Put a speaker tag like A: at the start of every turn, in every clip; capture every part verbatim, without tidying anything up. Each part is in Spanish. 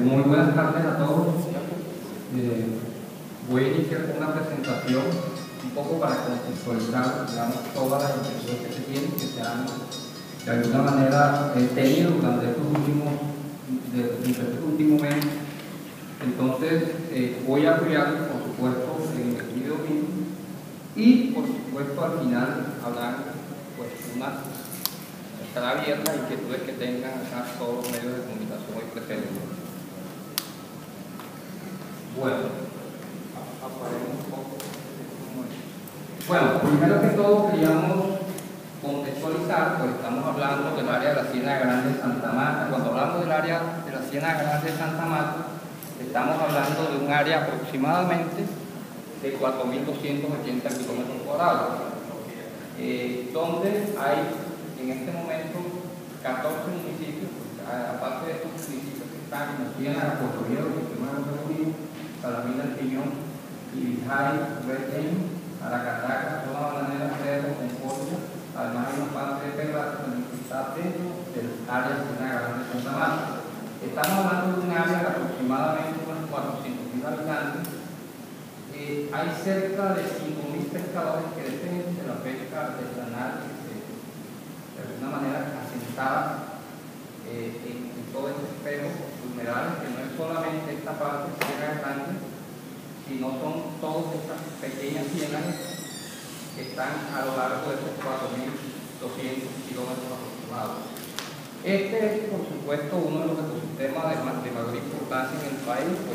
A: muy buenas tardes a todos. Eh, voy a iniciar con una presentación un poco para contextualizar, digamos, todas las impresiones que se tienen, que se han de alguna manera eh, tenido durante estos últimos, de, de estos últimos meses. Entonces, eh, voy a apoyarlos, por supuesto, en el video mismo y, por supuesto, al final habrán pues, una estará abierta a inquietudes que tengan acá todos los medios de comunicación hoy presentes. Bueno, aparemos un poco. Bueno, primero que todo queríamos contextualizar, pues estamos hablando del área de la Ciénaga Grande de Santa Marta. Cuando hablamos del área de la Ciénaga Grande de Santa Marta, estamos hablando de un área aproximadamente de cuatro mil doscientos ochenta kilómetros cuadrados, eh, donde hay en este momento catorce municipios, aparte de estos municipios que están en la Ciénaga, Puerto Viejo, Salamina, El Piñón, Ibijay, Retén, Aracataca, Zona Bananera, Cerro, Concordia. Además hay una parte de Pedraza que está dentro del área de Ciénaga Grande de Santa Marta. Estamos hablando de un área de aproximadamente unos cuatrocientos mil habitantes. Eh, hay cerca de cinco mil pescadores que dependen de la pesca artesanal que se, de alguna manera, asentada eh, en, en todo este espejo vulnerable, que no es solamente esta parte de Ciénaga Grande, sino son todas estas pequeñas ciénagas que están a lo largo de estos cuatro mil doscientos kilómetros aproximados. Este es, por supuesto, uno de los ecosistemas de, de mayor importancia en el país, pues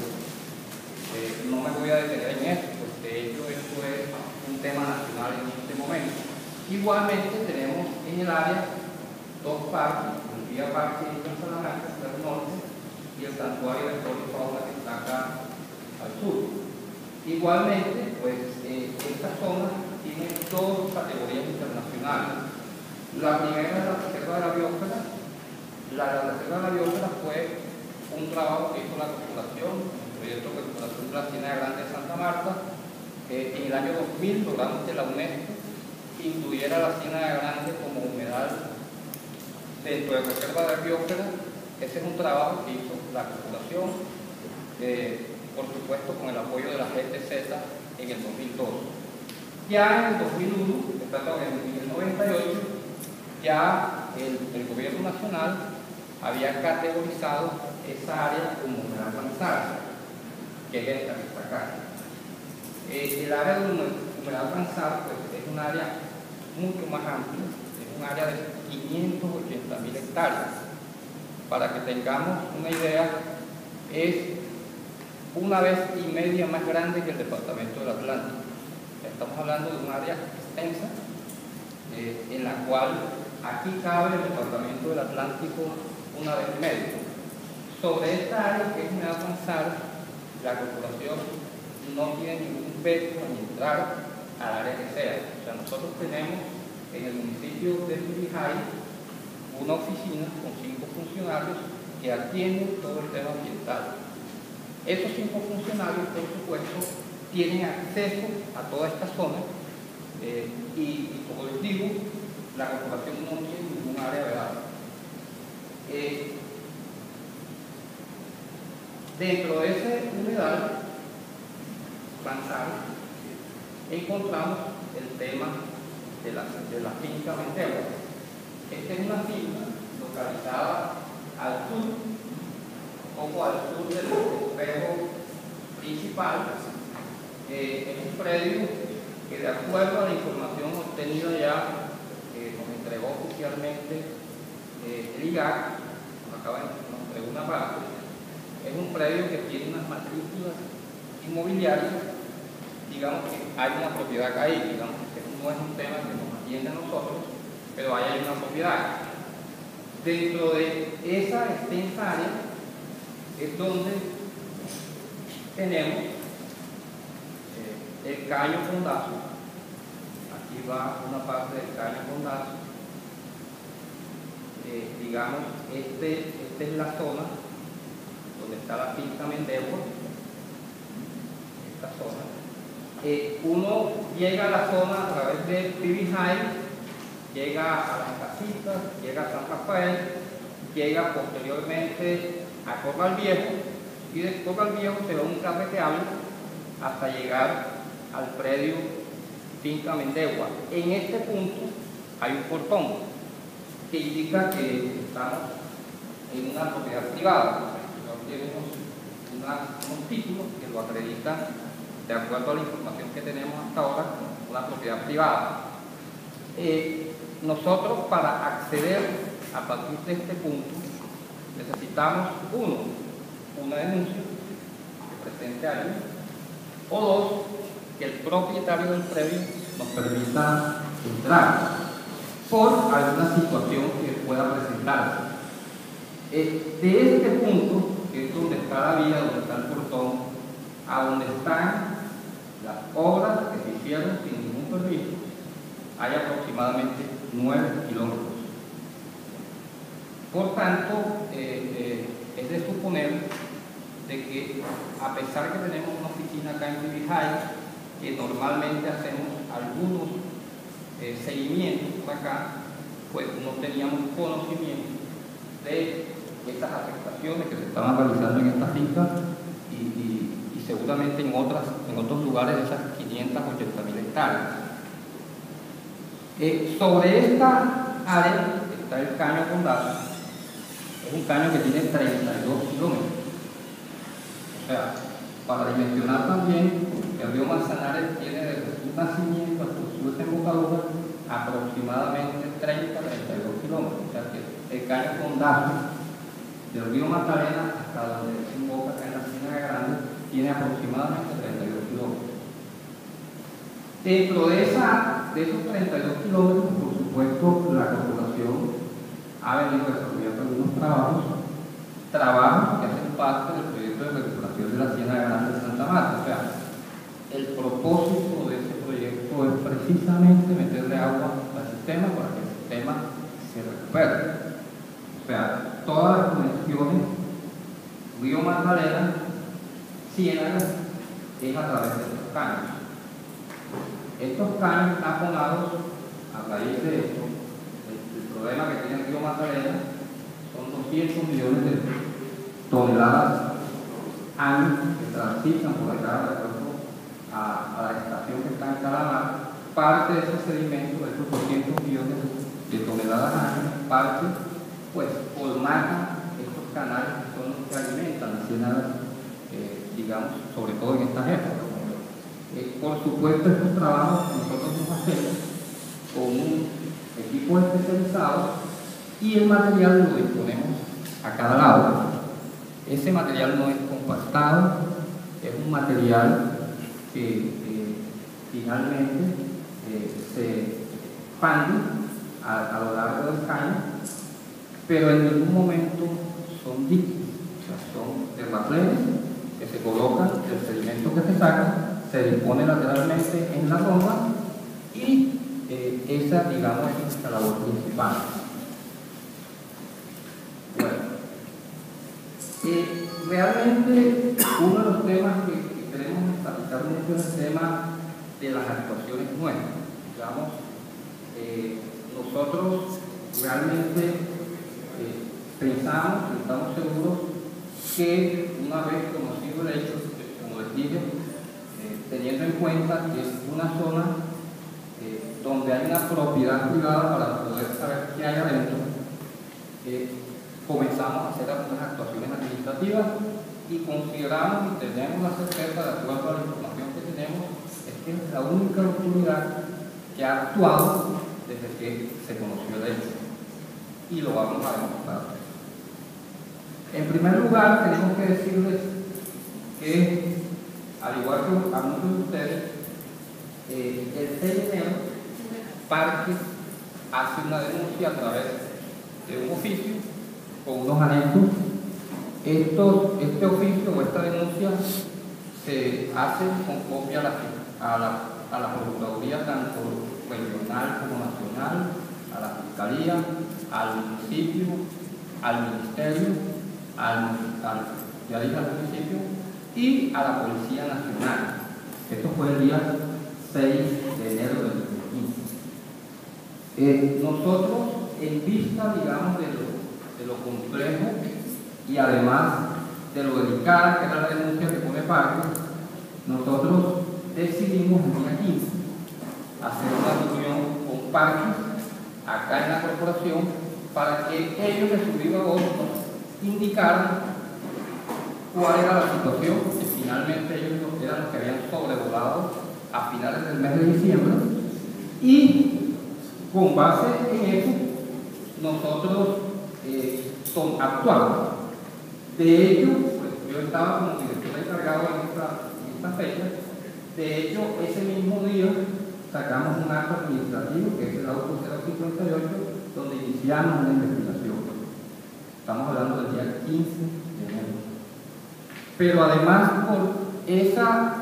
A: eh, no me voy a detener en esto, pues de hecho esto es un tema nacional en este momento. Igualmente tenemos en el área dos parques, el Vía Parque de Salamanca, al norte, y el Santuario de Flora y Fauna que está acá al sur. Igualmente, pues eh, esta zona tiene dos categorías internacionales. La primera es la Reserva de la Biosfera. La, la Reserva de la Biosfera fue un trabajo que hizo la Corporación, el proyecto de Recuperación de la Ciénaga Grande de Santa Marta. Eh, en el año dos mil logramos que la UNESCO incluyera la Ciénaga Grande como humedal dentro de la Reserva de la Biosfera. Ese es un trabajo que hizo la Corporación, eh, por supuesto con el apoyo de la G T Z en el dos mil dos. Ya en el dos mil uno, en el noventa y ocho, ya el, el gobierno nacional había categorizado esa área como humedal Ramsar, que es esta que está acá. Eh, el área de humedal Ramsar pues, es un área mucho más amplia, es un área de quinientas ochenta mil hectáreas. Para que tengamos una idea, es una vez y media más grande que el departamento del Atlántico. Estamos hablando de un área extensa eh, en la cual aquí cabe el departamento del Atlántico una vez y media. Sobre esta área que es humedal Ramsar, la corporación no tiene ningún veto en entrar al área que sea. O sea, nosotros tenemos en el municipio de Ibijay una oficina con cinco funcionarios que atienden todo el tema ambiental. Esos cinco funcionarios, por supuesto, tienen acceso a toda esta zona eh, y, y, como les digo, la corporación no tiene ningún área vedada. Eh, dentro de ese humedal Ramsar encontramos el tema de la, de la finca Mentegua. Esta es una finca localizada al sur, un poco al sur del espejo principal. Eh, es un predio que, de acuerdo a la información obtenida ya, que nos entregó oficialmente eh, el I G A C, nos acaba de nos entregó una parte, es un predio que tiene unas matrículas inmobiliarias. Digamos que hay una propiedad ahí, digamos que no es un tema que nos atiende a nosotros, pero ahí hay una propiedad. Dentro de esa extensa área es donde tenemos eh, el Caño Fondazo. Aquí va una parte del Caño Fondazo. Eh, digamos, este, esta es la zona donde está la finca Mentegua. Esta zona. Eh, uno llega a la zona a través de Ibijay, llega a las casitas, llega a San Rafael, llega posteriormente a Corral Viejo y de Toca el Viejo se va un carreteable hasta llegar al predio Finca Mendegua. En este punto hay un portón que indica que estamos en una propiedad privada. Tenemos una, unos títulos que lo acreditan de acuerdo a la información que tenemos hasta ahora, una propiedad privada. Eh, nosotros, para acceder a partir de este punto, necesitamos, uno, una denuncia que presente a alguien, o dos, que el propietario del predio nos permita entrar por alguna situación que pueda presentarse. Eh, de este punto, que es donde está la vía, donde está el portón, a donde están las obras que se hicieron sin ningún permiso, hay aproximadamente nueve kilómetros. Por tanto, eh, eh, es de suponer de que, a pesar que tenemos una oficina acá en Tibijay, que normalmente hacemos algunos eh, seguimientos por acá, pues no teníamos conocimiento de estas afectaciones que se estaban realizando en esta finca y, y, y seguramente en, otras, en otros lugares de esas quinientas ochenta mil hectáreas. Eh, sobre esta área está el caño Condado. Es un caño que tiene treinta y dos kilómetros. O sea, para dimensionar también, el río Manzanares tiene desde su nacimiento hasta su desembocadura aproximadamente treinta a treinta y dos kilómetros. O sea que el caño Condado del río Magdalena hasta donde desemboca acá en la Ciénaga Grande tiene aproximadamente treinta y dos kilómetros. Dentro de, esa, de esos treinta y dos kilómetros, por supuesto, la corporación ha venido desarrollando algunos trabajos, trabajos que hacen parte del proyecto de recuperación de la Ciénaga Grande de Santa Marta. O sea, el propósito de ese proyecto es precisamente meterle agua al sistema para que el sistema se recupere. O sea, todas las conexiones río Magdalena, Ciénaga, es a través de estos caños. Estos caños están abonados a raíz de esto. El, el problema que tiene el río Magdalena son doscientos millones de toneladas años que transitan por acá de acuerdo a, a la estación que está en Calamar. Parte de ese sedimento, de esos doscientos millones de, de toneladas años, parte pues colmata estos canales que son los que alimentan las ciénagas, eh, digamos, sobre todo en estas épocas. Eh, por supuesto, estos trabajos nosotros los hacemos con un equipo especializado y el material lo disponemos a cada lado. Ese material no es compactado, es un material que eh, finalmente eh, se expande a, a lo largo del caño, pero en ningún momento son líquidos, o sea, son terraplenes que se colocan, el sedimento que se saca se dispone lateralmente en la ronda y eh, esa, digamos, es nuestra labor principal. Bueno, eh, realmente uno de los temas que, que queremos enfatizar mucho es el tema de las actuaciones nuevas. Digamos, eh, nosotros realmente Eh, pensamos y estamos seguros que una vez conocido el hecho, como les dije, eh, teniendo en cuenta que es una zona eh, donde hay una propiedad privada para poder saber qué hay adentro, eh, comenzamos a hacer algunas actuaciones administrativas y consideramos y tenemos la certeza, de acuerdo a la información que tenemos, es que es la única autoridad que ha actuado desde que se conoció el hecho. Y lo vamos a demostrar. En primer lugar, tenemos que decirles que, al igual que a muchos de ustedes, eh, el seis de enero, Parque hace una denuncia a través de un oficio con unos anexos. Estos, este oficio o esta denuncia se hace con copia a la, a la, a la Procuraduría, tanto regional como nacional, a la Fiscalía, al municipio, al ministerio, al, al, ya dije al municipio, y a la Policía Nacional. Esto fue el día seis de enero del dos mil quince. Eh, nosotros, en vista, digamos, de lo, de lo complejo y además de lo delicada que era la denuncia que pone Parques, nosotros decidimos el día quince hacer una reunión con Parques acá en la corporación para que ellos de su viva voz indicaran cuál era la situación, que finalmente ellos eran los que habían sobrevolado a finales del mes de diciembre, y con base en eso nosotros eh, son, actuamos. De hecho, pues, yo estaba como director encargado en esta, en esta fecha. De hecho, ese mismo día sacamos un acto administrativo, que es el auto cero cincuenta y ocho, donde iniciamos una investigación. Estamos hablando del día quince de enero. Pero además, por esa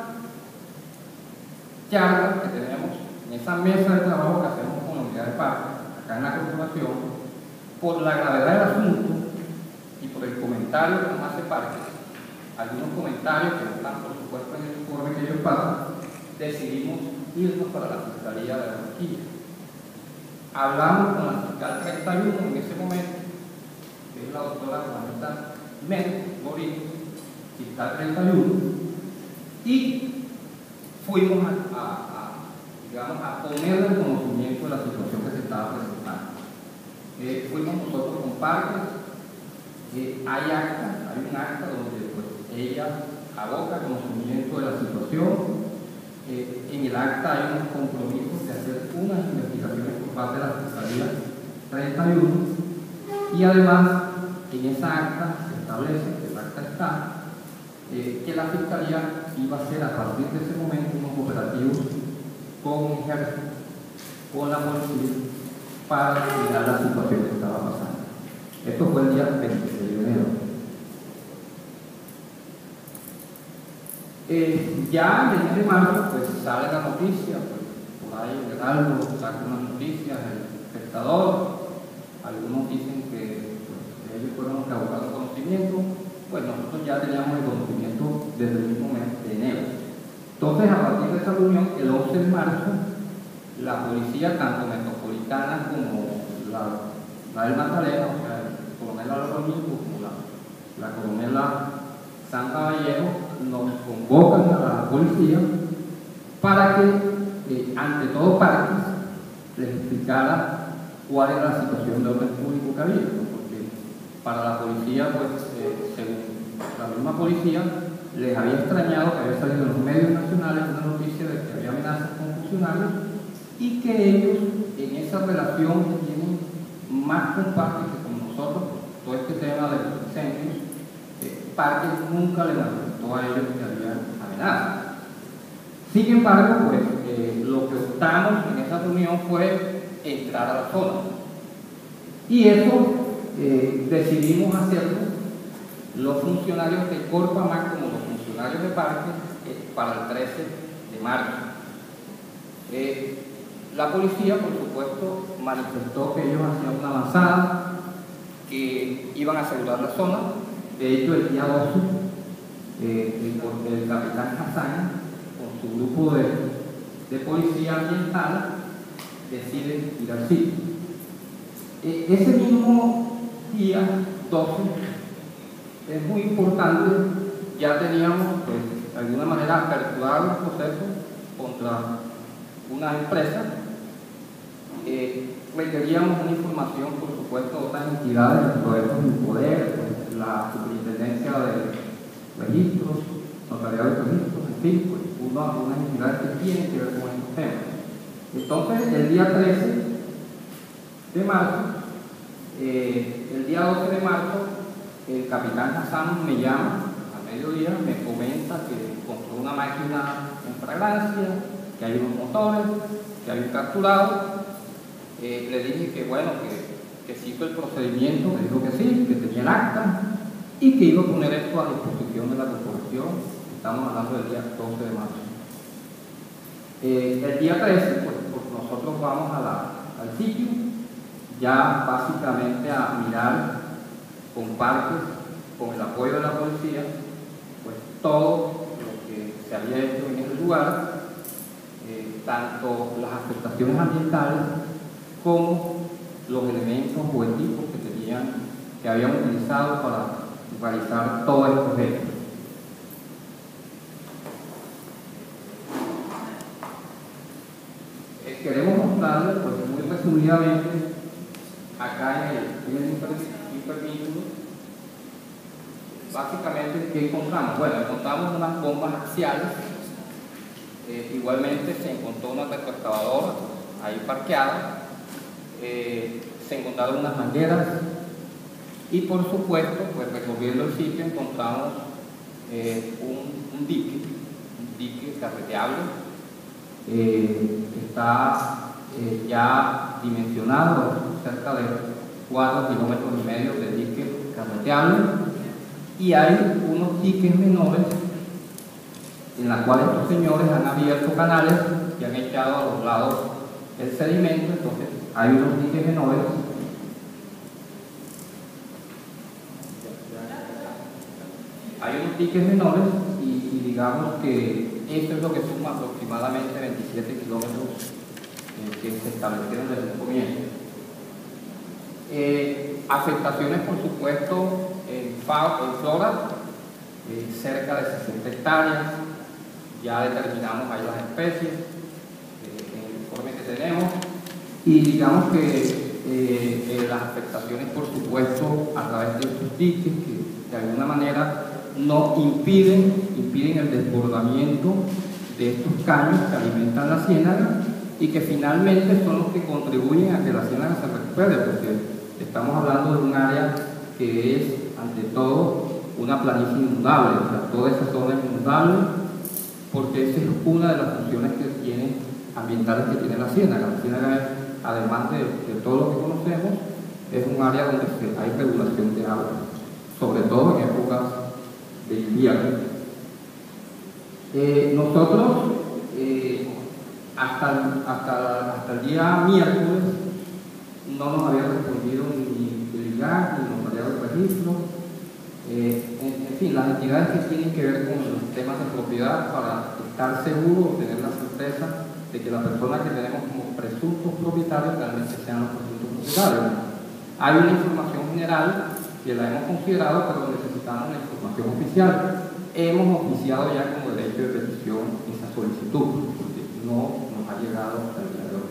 A: charla que tenemos, en esa mesa de trabajo que hacemos con la unidad de parque, acá en la corporación, por la gravedad del asunto y por el comentario que nos hace Parque, algunos comentarios que no están, por supuesto, en el informe que ellos pasan, decidimos irnos para la Fiscalía de Barranquilla. Hablamos con la fiscal treinta y uno en ese momento, que es la doctora Juanita Méndez Morín, fiscal treinta y uno, y fuimos a, a, a, digamos, a poner el conocimiento de la situación que se estaba presentando. Eh, fuimos nosotros con Parques, eh, hay acta, hay un acta donde pues, ella aboca conocimiento de la situación. Eh, en el acta hay unos compromisos de hacer unas investigaciones por parte de la Fiscalía treinta y uno, y además en esa acta se establece, que el acta está, eh, que la Fiscalía iba a hacer a partir de ese momento unos operativos con el ejército, con la policía, para mirar la situación que estaba pasando. Esto fue el día veintiséis de enero. Eh, ya en el mes de marzo pues sale la noticia, pues, por ahí el Heraldo saca unas noticias, el espectador, algunos dicen que pues, ellos fueron los que abocaron conocimiento, pues nosotros ya teníamos el conocimiento desde el mismo mes de enero. Entonces, a partir de esa reunión, el once de marzo, la policía, tanto metropolitana como la, la del Magdalena, o sea, el coronel Álvaro Domingo, como la, la coronela Santa Vallejo, nos convocan a la policía para que, eh, ante todo Parques, les explicara cuál era la situación de orden público que había, ¿no? Porque para la policía, pues, eh, según la misma policía, les había extrañado que había salido en los medios nacionales una noticia de que había amenazas con funcionarios y que ellos, en esa relación que tienen más con Parques que con nosotros, todo este tema de los incendios, eh, Parques nunca le manifestó a ellos que había amenazas. Sin embargo, pues, eh, lo que optamos en esa reunión fue entrar a la zona. Y eso eh, decidimos hacerlo los funcionarios de Corpamar como los funcionarios de Parques eh, para el trece de marzo. Eh, la policía, por supuesto, manifestó que ellos hacían una avanzada, que iban a asegurar la zona. De hecho, el día doce, eh, el, el capitán Hassan, con su grupo de, de policía ambiental, decide ir al sitio. Eh, ese mismo día doce, es muy importante, ya teníamos, pues, de alguna manera, aperturado el proceso contra una empresa. Eh, requeríamos una información, por supuesto, de otras entidades, de proyectos en poder, pues, la superintendencia de registros, notariado de registros, en fin, pues, uno, unas entidades que tienen que ver con estos temas. Entonces, el día trece de marzo, eh, el día doce de marzo, el capitán Hassan me llama a mediodía, me comenta que compró una máquina en fragancia, que hay unos motores, que hay un capturado. Eh, le dije que bueno, que, que sí hizo el procedimiento, me dijo que sí, que tenía el acta y que iba a poner esto a disposición de la corporación. Estamos hablando del día doce de marzo. Eh, el día trece, pues, pues nosotros vamos a la, al sitio, ya básicamente a mirar con Parques, con el apoyo de la policía, pues todo lo que se había hecho en ese lugar, eh, tanto las afectaciones ambientales como los elementos o equipos que tenían, que habían utilizado para realizar todos estos hechos. Eh, queremos mostrarles, pues, muy resumidamente, acá en el, en el hipervínculo, básicamente, ¿qué encontramos? Bueno, encontramos unas bombas axiales. Eh, igualmente se encontró una retroexcavadora ahí parqueada. Eh, se encontraron unas mangueras. Y por supuesto, pues recorriendo el sitio encontramos eh, un, un dique, un dique carreteable. Eh, está eh, ya dimensionado, cerca de cuatro kilómetros y medio de dique carreteable. Y hay unos diques menores en los cuales estos señores han abierto canales y han echado a los lados el sedimento. Entonces hay unos diques menores hay unos diques menores y, y digamos que esto es lo que suma aproximadamente veintisiete kilómetros eh, que se establecieron desde el comienzo. Eh, afectaciones, por supuesto, en, en flora, eh, cerca de sesenta hectáreas. Ya determinamos ahí las especies eh, en el informe que tenemos, y digamos que eh, eh, las afectaciones, por supuesto, a través de estos diques que de alguna manera no impiden, impiden el desbordamiento de estos caños que alimentan la ciénaga y que finalmente son los que contribuyen a que la ciénaga se recupere, porque estamos hablando de un área que es, ante todo, una planicie inundable. O sea, toda esa zona es inundable, porque esa es una de las funciones que tiene, ambientales que tiene la ciénaga. La ciénaga es, además de, de todo lo que conocemos, es un área donde se, hay regulación de agua, sobre todo en épocas de invierno. Eh, nosotros, eh, hasta, hasta, hasta el día miércoles, no nos había respondido ni el I G A C ni los aliados de registro. Eh, en, en fin, las entidades que tienen que ver con los temas de propiedad, para estar seguros, tener la certeza de que las personas que tenemos como presuntos propietarios realmente sean los presuntos propietarios. Hay una información general que la hemos considerado, pero necesitamos la información oficial. Hemos oficiado ya como derecho de petición esa solicitud, porque no nos ha llegado hasta el día de hoy.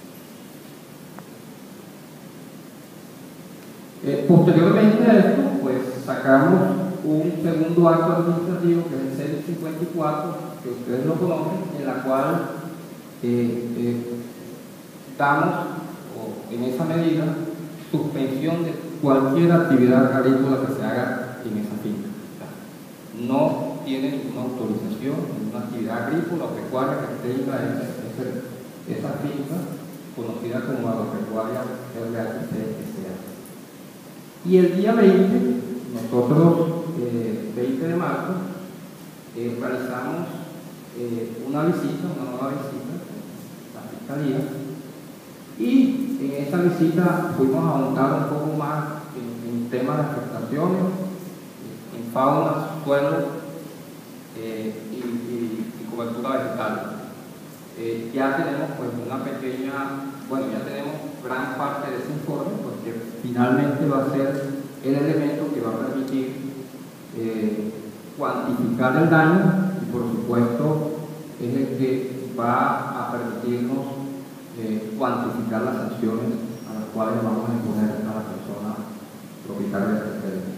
A: Eh, posteriormente a esto, pues sacamos un segundo acto administrativo, que es el seiscientos cincuenta y cuatro, que ustedes lo conocen, en la cual eh, eh, damos, o en esa medida, suspensión de cualquier actividad agrícola que se haga en esa finca. O sea, no tiene ninguna autorización, ninguna actividad agrícola o pecuaria que tenga esa, esa, esa finca, conocida como agropecuaria R H C S A. Y el día veinte, nosotros, eh, veinte de marzo, eh, realizamos eh, una visita, una nueva visita a la Fiscalía, y en esa visita fuimos a ahondar un poco más en, en temas de afectaciones, en fauna, suelo eh, y, y, y cobertura vegetal. Eh, ya tenemos pues una pequeña, bueno, ya tenemos gran parte de ese informe, porque finalmente va a ser el elemento que va a permitir eh, cuantificar el daño, y por supuesto es el que va a permitirnos eh, cuantificar las sanciones a las cuales vamos a imponer a la persona propietaria del terreno.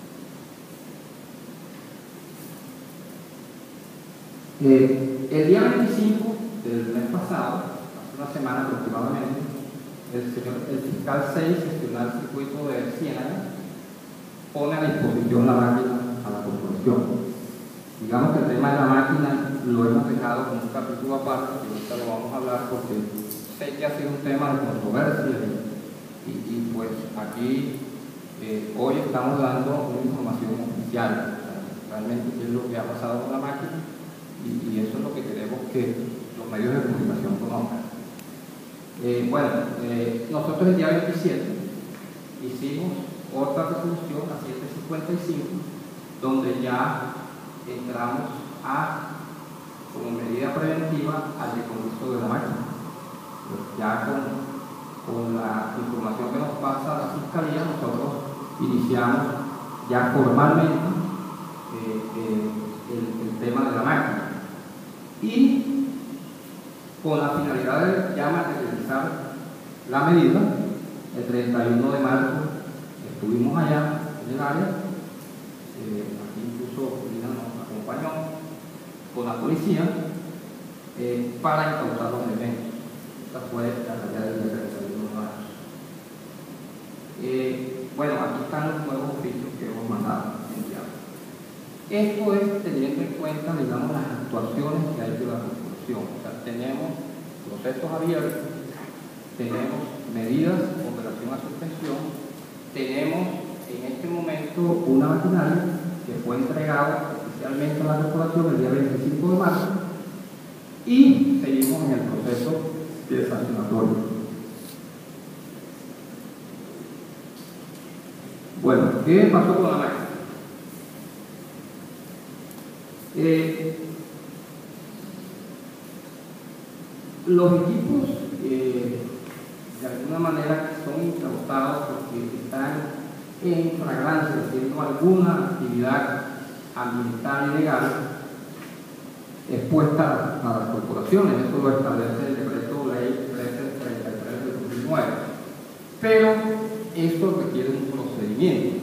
A: Eh, el día veinticinco del mes pasado, hace una semana aproximadamente, el, señor, el fiscal seis, gestional del circuito de Ciénaga, pone a disposición la máquina a la corporación. Digamos que el tema de la máquina lo hemos dejado como un capítulo aparte, y ahorita lo vamos a hablar porque sé que ha sido un tema de controversia, y, y, y pues aquí eh, hoy estamos dando una información oficial, realmente qué es lo que ha pasado con la máquina, y, y eso es lo que queremos que los medios de comunicación conozcan. Eh, bueno, eh, nosotros el día veintisiete hicimos otra resolución, la setecientos cincuenta y cinco, donde ya entramos a, como medida preventiva, al decomiso de la máquina. Pues ya con, con la información que nos pasa la Fiscalía, nosotros iniciamos ya formalmente eh, eh, el, el tema de la máquina. Y con la finalidad de ya materializar la medida, el treinta y uno de marzo estuvimos allá en el área, eh, aquí incluso Lina nos acompañó con la policía eh, para incautar los elementos. Esta fue la realidad del treinta y uno de marzo. Eh, bueno, aquí están los nuevos oficios que hemos mandado enviar. Esto es teniendo en cuenta, digamos, las actuaciones que hay de la corporación. O sea, tenemos procesos abiertos, tenemos medidas de operación a suspensión, tenemos en este momento una maquinaria que fue entregada oficialmente a la corporación el día veinticinco de marzo y seguimos en el proceso de sancionatorio. Bueno, ¿qué pasó con la máquina? Eh, los equipos eh, de alguna manera son incautados porque están en flagrancia haciendo alguna actividad ambiental ilegal expuesta a las corporaciones. Eso lo establece el decreto ley trece treinta y tres de dos mil nueve. Pero esto requiere un procedimiento.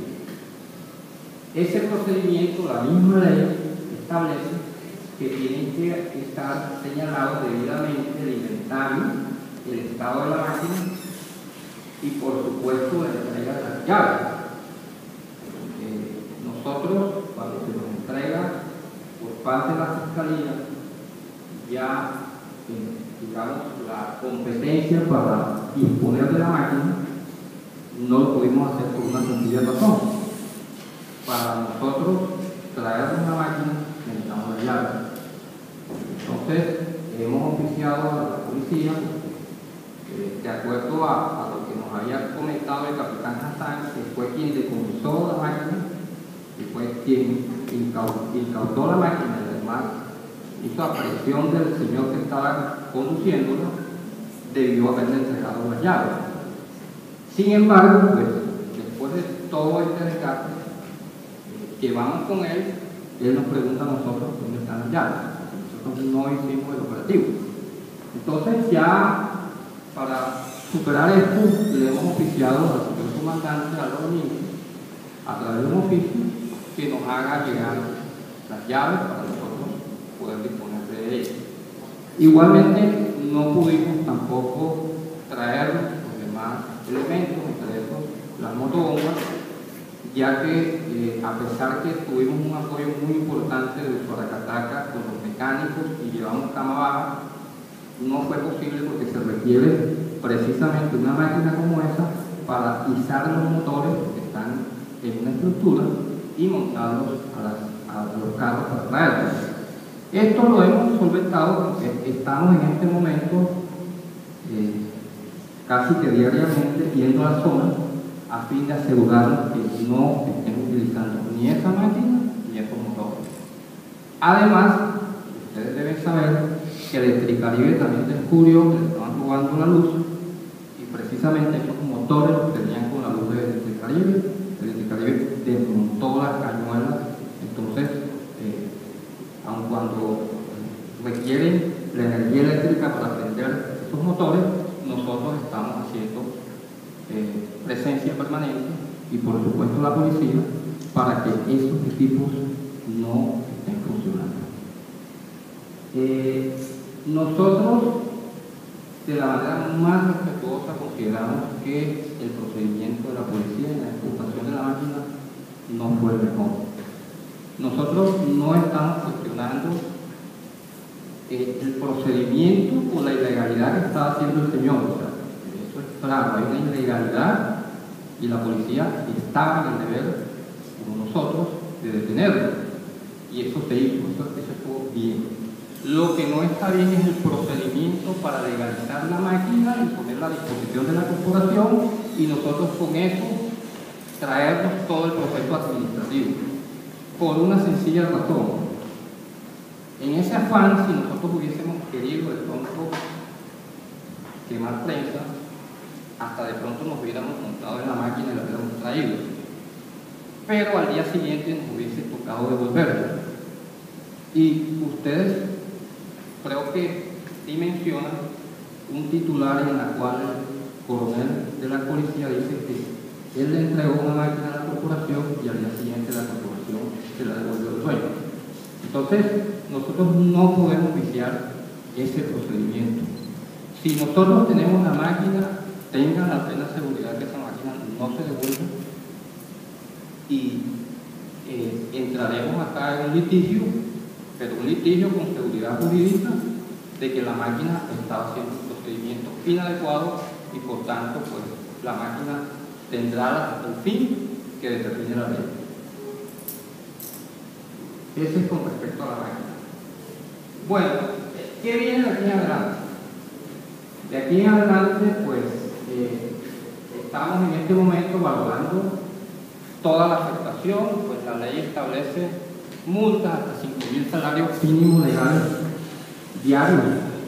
A: Ese procedimiento, la misma ley establece que tienen que estar señalados debidamente el inventario, el estado de la máquina y, por supuesto, la entrega de las llaves. Eh, nosotros, cuando se nos entrega por parte de la Fiscalía, ya, eh, digamos, la competencia para disponer de la máquina, no lo pudimos hacer por una sencilla razón. Para nosotros traer una máquina necesitamos la llave. Entonces hemos oficiado a la policía, eh, de acuerdo a, a lo que nos había comentado el capitán Hassan, que fue quien decomisó la máquina y fue quien incautó, incautó la máquina y además hizo aprehensión del señor que estaba conduciéndola, debió haberle entregado las llaves. Sin embargo, pues, después de todo este desgaste eh, que vamos con él, él nos pregunta a nosotros dónde están las llaves. Nosotros no hicimos el operativo. Entonces, ya para superar esto, le hemos oficiado al señor comandante Álvaro Domínguez, a través de un oficio, que nos haga llegar las llaves para nosotros poder disponer de ellas. Igualmente, no pudimos tampoco traer los demás elementos, entre esos las motobombas, ya que eh, a pesar que tuvimos un apoyo muy importante de Usuaracataca con los mecánicos y llevamos cama baja, no fue posible porque se requiere precisamente una máquina como esa para izar los motores que están en una estructura y montarlos a, las, a los carros para traerlos. Esto lo hemos solventado porque estamos en este momento eh, casi que diariamente yendo a la zona a fin de asegurarnos que no estén utilizando ni esa máquina ni esos motores. Además, ustedes deben saber que Electricaribe también descubrió que le estaban robando la luz y precisamente esos motores los tenían con la luz de Electricaribe. Electricaribe desmontó las cañuelas, entonces, eh, aun cuando requieren la energía eléctrica para prender esos motores, nosotros estamos haciendo eh, presencia permanente y por supuesto la policía para que esos equipos no estén funcionando. Eh, nosotros de la manera más respetuosa consideramos que el procedimiento de la policía en la explotación de la máquina no fue el mejor. Nosotros no estamos cuestionando eh, el procedimiento o la ilegalidad que está haciendo el señor. O sea, eso es claro, hay una ilegalidad y la policía estaba en el deber, como nosotros, de detenerlo. Y eso se hizo, eso, eso estuvo bien. Lo que no está bien es el procedimiento para legalizar la máquina y ponerla a disposición de la corporación y nosotros con eso traernos todo el proceso administrativo. Por una sencilla razón. En ese afán, si nosotros hubiésemos querido de pronto quemar prensa, hasta de pronto nos hubiéramos montado en la máquina y la hubiéramos traído. pero al día siguiente nos hubiese tocado devolverlo. Y ustedes creo que dimensionan un titular en la cual el coronel de la policía dice que él le entregó una máquina a la corporación y al día siguiente la corporación se la devolvió al dueño. Entonces, nosotros no podemos viciar ese procedimiento. Si nosotros tenemos la máquina, tengan la plena seguridad que esa máquina no se devuelve y eh, entraremos acá en un litigio, pero un litigio con seguridad jurídica de que la máquina estaba haciendo un procedimiento inadecuado y por tanto pues la máquina tendrá el fin que determine la ley. Ese es con respecto a la máquina. Bueno, ¿qué viene de aquí en adelante? De aquí en adelante pues eh, estamos en este momento valorando toda la afectación, pues la ley establece multas hasta cinco mil salarios mínimos legales diarios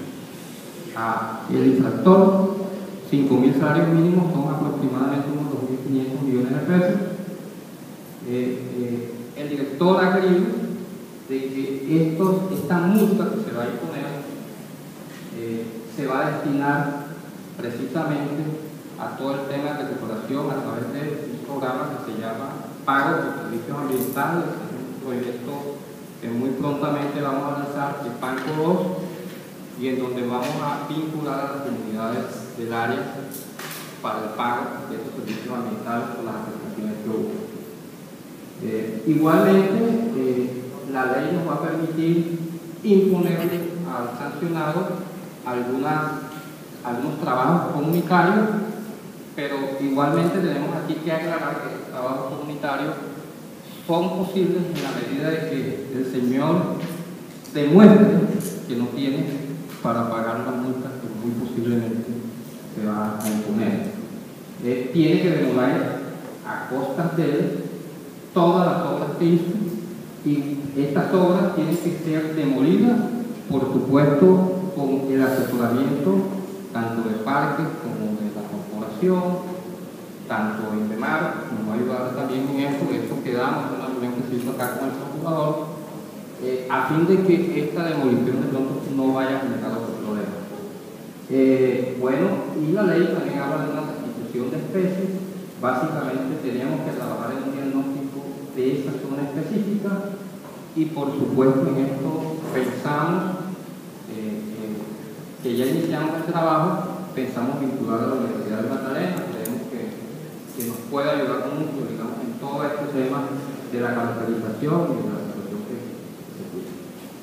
A: a el infractor. Cinco mil salarios mínimos son aproximadamente unos dos mil quinientos millones de pesos. Eh, eh, el director ha querido de que estos, esta multa que se va a imponer eh, se va a destinar precisamente a todo el tema de recuperación a través de un programa que se llama Pago por Servicios Ambientales, un proyecto que muy prontamente vamos a lanzar, que es PANCO dos, y en donde vamos a vincular a las comunidades del área para el pago de estos servicios ambientales por las afectaciones que hubo. Eh, igualmente, eh, la ley nos va a permitir imponerle al sancionado algunas, algunos trabajos comunitarios, pero igualmente tenemos aquí que aclarar que los trabajos comunitarios son posibles en la medida de que el señor demuestre que no tiene para pagar la multa que muy posiblemente se va a imponer. Eh, tiene que demoler a costas de él todas las obras que hizo, y estas obras tienen que ser demolidas, por supuesto, con el asesoramiento tanto de parques como de la corporación, tanto en Demar, nos va a ayudar también en esto, de esto quedamos en una reunión que se hizo acá con el procurador, eh, a fin de que esta demolición de pronto no vaya a generar otros problemas. Eh, bueno, y la ley también habla de una restitución de especies. Básicamente tenemos que trabajar en un diagnóstico de esa zona específica y por supuesto en esto pensamos eh, eh, que ya iniciamos el trabajo, pensamos vincular a la Universidad de Magdalena, creemos que, que nos puede ayudar mucho, digamos, en todo este tema de la caracterización y de la situación que se cuida.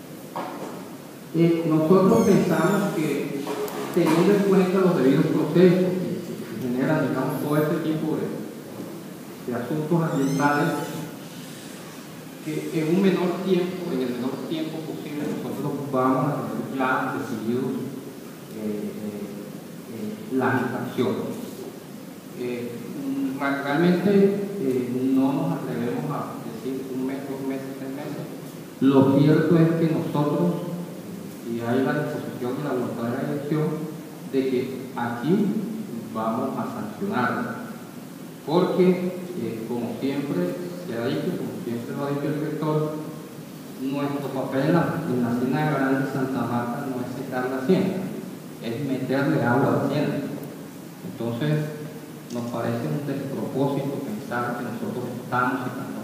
A: Eh, nosotros pensamos que teniendo en cuenta los debidos procesos que generan, digamos, todo este tipo de, de asuntos ambientales, que en un menor tiempo, en el menor tiempo posible, nosotros vamos a tener ya decididos eh, eh, eh, las infracciones. Eh, realmente eh, no nos atrevemos a decir un mes, dos meses, tres meses. Lo cierto es que nosotros, y hay la disposición y la voluntad de la dirección, de que aquí vamos a sancionar, porque eh, como siempre se ha dicho, como siempre lo ha dicho el director, nuestro papel en la, en la Hacienda Grande de Santa Marta no es secar la hacienda, es meterle agua a la hacienda. Entonces nos parece un despropósito pensar que nosotros estamos secando